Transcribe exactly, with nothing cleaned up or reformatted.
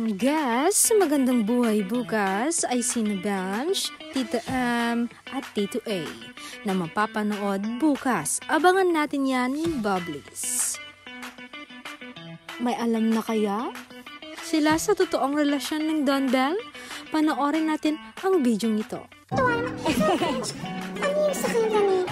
Ang guest sa Magandang Buhay bukas ay sina Bench, Tita M at Tito A na mapapanood bukas. Abangan natin yan ni Bubblies. May alam na kaya sila sa totoong relasyon ng Don Bell? Panoorin natin ang bidyong ito. Ano yung sa kanya ni